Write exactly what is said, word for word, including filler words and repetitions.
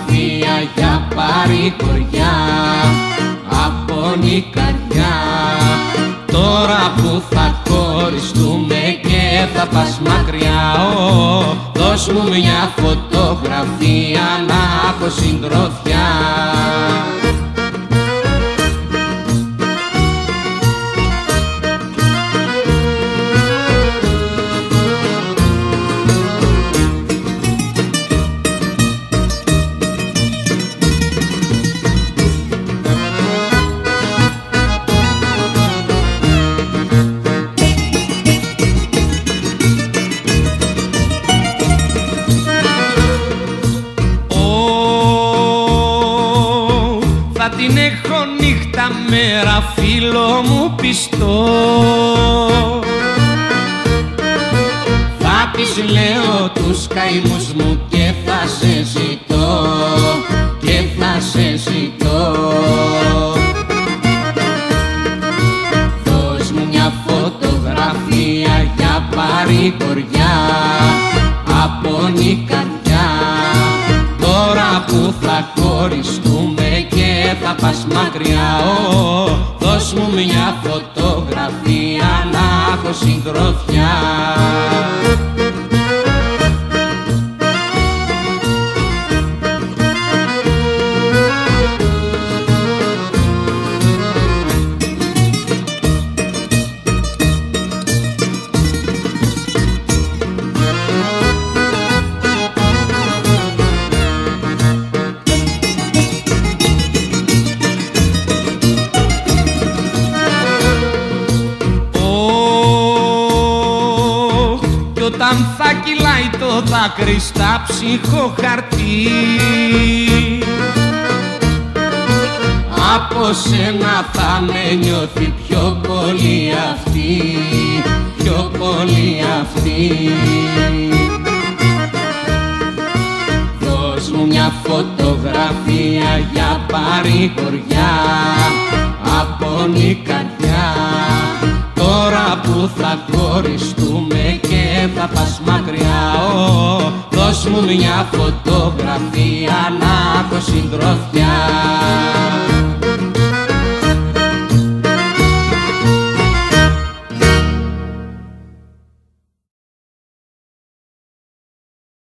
φωτογραφία για παρηγοριά, απονή καρδιά. Τώρα που θα χωριστούμε και θα πας μακριά, oh, δώσ' μου μια φωτογραφία να έχω συντροφιά. Θα την έχω νύχτα μέρα, φίλο μου πιστό. Θα της λέω τους καημούς μου και θα σε ζητώ, και θα σε ζητώ. Δώσ' μου μια φωτογραφία για παρηγοριά, απονή καρδιά. Τώρα που θα χωριστούμε και θα πας μακριά, oh, δώσ' μου μια φωτογραφία να έχω συντροφιά. Όταν θα κυλάει το δάκρυ στα ψυχοχαρτί, από σένα θα με νιώθει πιο πολύ αυτή, πιο πολύ αυτή. Δώσ' μου μια φωτογραφία για παρηγοριά, απονή καρδιά. Τώρα που θα χωριστούμε και θα πας μακριά, oh, δώσ' μου μια φωτογραφία να έχω συντροφιά.